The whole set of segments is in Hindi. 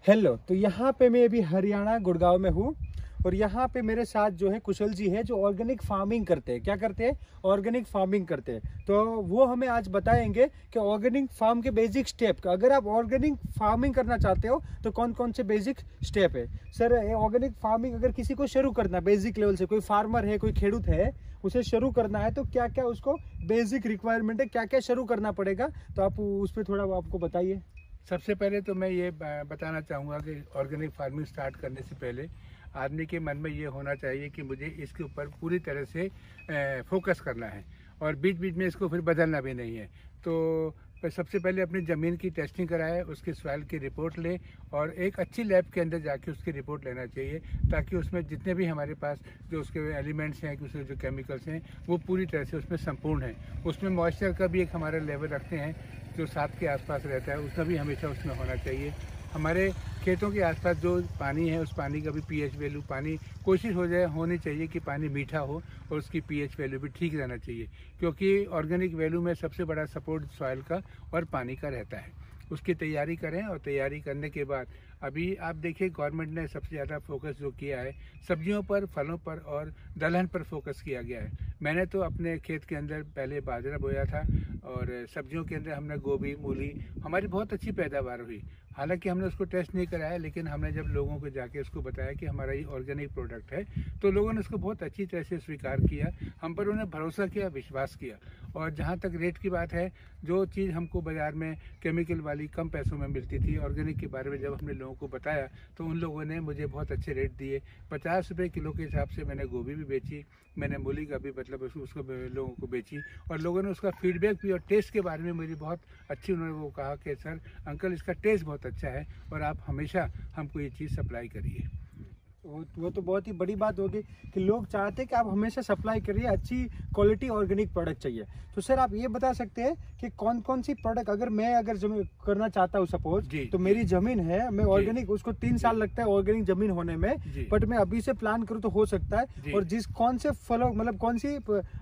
हेलो, तो यहाँ पे मैं अभी हरियाणा गुड़गांव में हूँ और यहाँ पे मेरे साथ जो है कुशल जी है जो ऑर्गेनिक फार्मिंग करते हैं। क्या करते हैं? ऑर्गेनिक फार्मिंग करते हैं। तो वो हमें आज बताएंगे कि ऑर्गेनिक फार्म के बेसिक स्टेप, अगर आप ऑर्गेनिक फार्मिंग करना चाहते हो तो कौन कौन से बेसिक स्टेप है। सर, ऑर्गेनिक फार्मिंग अगर किसी को शुरू करना बेसिक लेवल से, कोई फार्मर है, कोई खेडूत है, उसे शुरू करना है तो क्या क्या उसको बेसिक रिक्वायरमेंट है, क्या क्या शुरू करना पड़ेगा, तो आप उस पर थोड़ा आपको बताइए। सबसे पहले तो मैं ये बताना चाहूँगा कि ऑर्गेनिक फार्मिंग स्टार्ट करने से पहले आदमी के मन में ये होना चाहिए कि मुझे इसके ऊपर पूरी तरह से फोकस करना है और बीच बीच में इसको फिर बदलना भी नहीं है। तो सबसे पहले अपनी ज़मीन की टेस्टिंग कराए, उसकी सॉइल की रिपोर्ट ले और एक अच्छी लैब के अंदर जाके उसकी रिपोर्ट लेना चाहिए, ताकि उसमें जितने भी हमारे पास जो उसके एलिमेंट्स हैं, उसके जो केमिकल्स हैं, वो पूरी तरह से उसमें संपूर्ण हैं। उसमें मॉइस्चर का भी एक हमारा लेवल रखते हैं जो 7 के आसपास रहता है, उसका भी हमेशा उसमें होना चाहिए। हमारे खेतों के आसपास जो पानी है उस पानी का भी पीएच वैल्यू, पानी कोशिश होनी चाहिए कि पानी मीठा हो और उसकी पीएच वैल्यू भी ठीक रहना चाहिए, क्योंकि ऑर्गेनिक वैल्यू में सबसे बड़ा सपोर्ट सॉइल का और पानी का रहता है। उसकी तैयारी करें और तैयारी करने के बाद अभी आप देखिए गवर्नमेंट ने सबसे ज़्यादा फोकस जो किया है सब्जियों पर, फलों पर और दलहन पर फोकस किया गया है। मैंने तो अपने खेत के अंदर पहले बाजरा बोया था और सब्जियों के अंदर हमने गोभी, मूली, हमारी बहुत अच्छी पैदावार हुई। हालांकि हमने उसको टेस्ट नहीं कराया, लेकिन हमने जब लोगों को जाके उसको बताया कि हमारा ये ऑर्गेनिक प्रोडक्ट है तो लोगों ने उसको बहुत अच्छी तरह से स्वीकार किया, हम पर उन्हें भरोसा किया, विश्वास किया। और जहाँ तक रेट की बात है, जो चीज़ हमको बाज़ार में केमिकल वाली कम पैसों में मिलती थी, ऑर्गेनिक के बारे में जब हमने लोगों को बताया तो उन लोगों ने मुझे बहुत अच्छे रेट दिए। 50 रुपये किलो के हिसाब से मैंने गोभी भी बेची, मैंने मूली का भी मतलब उसको लोगों को बेची और लोगों ने उसका फीडबैक भी और टेस्ट के बारे में मेरी बहुत अच्छी, उन्होंने वो कहा कि सर अंकल इसका टेस्ट बहुत अच्छा है और आप हमेशा हमको ये चीज़ सप्लाई करिए। वो तो बहुत ही बड़ी बात होगी कि लोग चाहते हैं कि आप हमेशा सप्लाई करिए, अच्छी क्वालिटी ऑर्गेनिक प्रोडक्ट चाहिए। तो सर आप ये बता सकते हैं कि कौन कौन सी प्रोडक्ट, अगर जमीन करना चाहता हूँ सपोज, तो मेरी जमीन है, मैं ऑर्गेनिक, उसको 3 साल लगता है ऑर्गेनिक जमीन होने में, बट मैं अभी से प्लान करूँ तो हो सकता है। और जिस कौन से फलों, मतलब कौन सी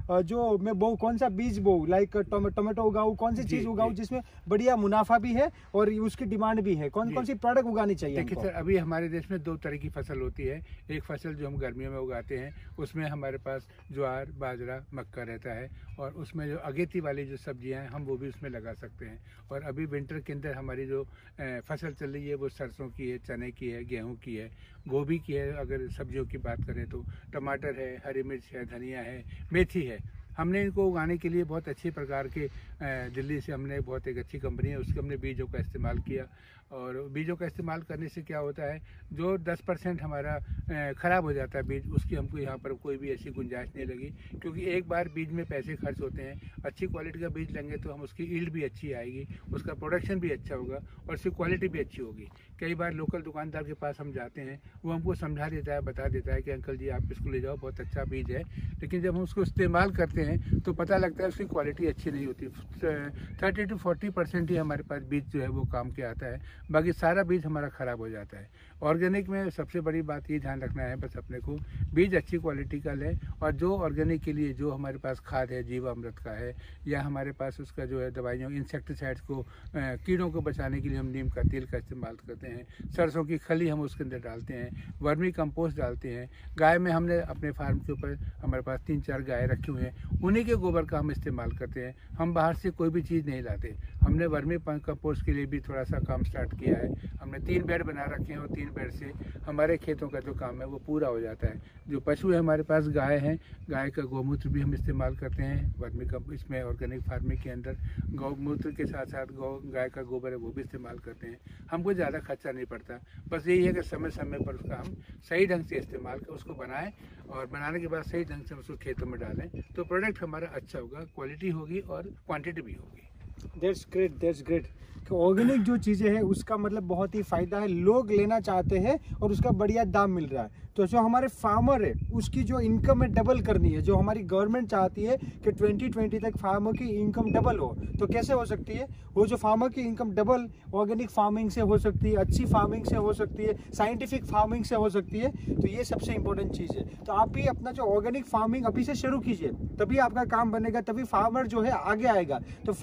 जो मैं बो, कौन सा बीज बो, लाइक टोमेटो उगाऊँ, कौन सी चीज उगाऊँ जिसमें बढ़िया मुनाफा भी है और उसकी डिमांड भी है, कौन कौन सी प्रोडक्ट उगानी चाहिए? देखिए सर, अभी हमारे देश में 2 तरह की फसल होती है। एक फसल जो हम गर्मियों में उगाते हैं उसमें हमारे पास ज्वार, बाजरा, मक्का रहता है और उसमें जो अगेती वाली जो सब्जियां हैं हम वो भी उसमें लगा सकते हैं। और अभी विंटर के अंदर हमारी जो फसल चल रही है वो सरसों की है, चने की है, गेहूं की है, गोभी की है। अगर सब्जियों की बात करें तो टमाटर है, हरी मिर्च है, धनिया है, मेथी है। हमने इनको उगाने के लिए बहुत अच्छी प्रकार के दिल्ली से हमने बहुत एक अच्छी कंपनी है, उसके हमने बीजों का इस्तेमाल किया। और बीजों का इस्तेमाल करने से क्या होता है, जो 10% हमारा ख़राब हो जाता है बीज, उसकी हमको यहाँ पर कोई भी ऐसी गुंजाइश नहीं लगी, क्योंकि एक बार बीज में पैसे खर्च होते हैं। अच्छी क्वालिटी का बीज लेंगे तो हम उसकी ईल्ड भी अच्छी आएगी, उसका प्रोडक्शन भी अच्छा होगा और उसकी क्वालिटी भी अच्छी होगी। कई बार लोकल दुकानदार के पास हम जाते हैं, वो हमको समझा देता है, बता देता है कि अंकल जी आप इसको ले जाओ, बहुत अच्छा बीज है, लेकिन जब हम उसको इस्तेमाल करते हैं तो पता लगता है उसकी क्वालिटी अच्छी नहीं होती। 30 to 40% ही हमारे पास बीज जो है वो काम के आता है, बाकी सारा बीज हमारा ख़राब हो जाता है। ऑर्गेनिक में सबसे बड़ी बात ये ध्यान रखना है बस अपने को, बीज अच्छी क्वालिटी का लें और जो ऑर्गेनिक के लिए जो हमारे पास खाद है, जीवामृत का है, या हमारे पास उसका जो है दवाइयों, इंसेक्टिसाइड्स को, कीड़ों को बचाने के लिए हम नीम का तेल का इस्तेमाल करते हैं, सरसों की खली हम उसके अंदर डालते हैं, वर्मी कंपोस्ट डालते हैं। गाय में हमने अपने फार्म के ऊपर हमारे पास 3-4 गाय रखी हुई हैं, उन्हीं के गोबर का हम इस्तेमाल करते हैं। हम बाहर से कोई भी चीज़ नहीं लाते। हमने वर्मी कंपोस्ट के लिए भी थोड़ा सा काम स्टार्ट किया है। हमने 3 बेड बना रखे हैं और 3 बेड से हमारे खेतों का जो काम है वो पूरा हो जाता है। जो पशु है हमारे पास, गाय हैं, गाय का गौमूत्र भी हम इस्तेमाल करते हैं वर्मी कंपोस्ट, इसमें ऑर्गेनिक फार्मिंग के अंदर गौमूत्र के साथ साथ गाय का गोबर है वो भी इस्तेमाल करते हैं। हमको ज़्यादा खर्चा नहीं पड़ता, बस यही है कि समय समय पर उसका हम सही ढंग से इस्तेमाल कर उसको बनाएं और बनाने के बाद सही ढंग से उसको खेतों में डालें तो प्रोडक्ट हमारा अच्छा होगा, क्वालिटी होगी और क्वांटिटी भी होगी। That's great, that's great. कि ऑर्गेनिक जो चीज़ें हैं उसका मतलब बहुत ही फ़ायदा है, लोग लेना चाहते हैं और उसका बढ़िया दाम मिल रहा है। तो जो हमारे फार्मर है उसकी जो इनकम है डबल करनी है, जो हमारी गवर्नमेंट चाहती है कि 2020 तक फार्मर की इनकम डबल हो, तो कैसे हो सकती है? वो जो फार्मर की इनकम डबल ऑर्गेनिक फार्मिंग से हो सकती है, अच्छी फार्मिंग से हो सकती है, साइंटिफिक फार्मिंग से हो सकती है। तो ये सबसे इंपॉर्टेंट चीज़ है। तो आप भी अपना जो ऑर्गेनिक फार्मिंग अभी से शुरू कीजिए, तभी आपका काम बनेगा, तभी फार्मर जो है आगे आएगा। तो फार्मर लोग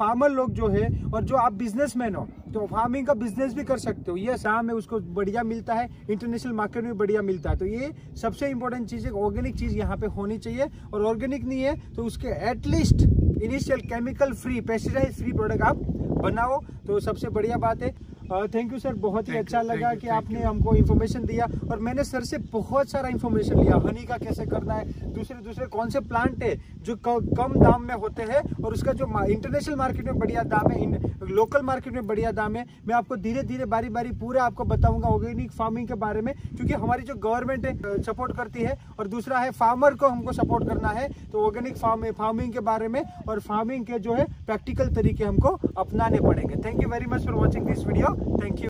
लोग जो है और जो आप बिजनेसमैन हो तो फार्मिंग का बिजनेस भी कर सकते हो। ये दाम है उसको बढ़िया मिलता है, इंटरनेशनल मार्केट में बढ़िया मिलता है। तो ये सबसे इंपॉर्टेंट चीज है, ऑर्गेनिक चीज यहाँ पे होनी चाहिए। और ऑर्गेनिक नहीं है तो उसके at least initial chemical free, pesticide free product आप बनाओ, तो सबसे बढ़िया बात है। थैंक यू सर, बहुत ही अच्छा लगा कि आपने हमको इन्फॉर्मेशन दिया। और मैंने सर से बहुत सारा इन्फॉर्मेशन लिया, हनी का कैसे करना है, दूसरे कौन से प्लांट है जो कम दाम में होते हैं और उसका जो इंटरनेशनल मार्केट में बढ़िया दाम है, लोकल मार्केट में बढ़िया दाम है। मैं आपको धीरे धीरे बारी बारी पूरा आपको बताऊंगा ऑर्गेनिक फार्मिंग के बारे में, क्योंकि हमारी जो गवर्नमेंट है सपोर्ट करती है और दूसरा है फार्मर को हमको सपोर्ट करना है। तो ऑर्गेनिक फार्मिंग के बारे में और फार्मिंग के जो है प्रैक्टिकल तरीके हमको अपनाने पड़ेंगे। Thank you very much for watching this video. Thank you.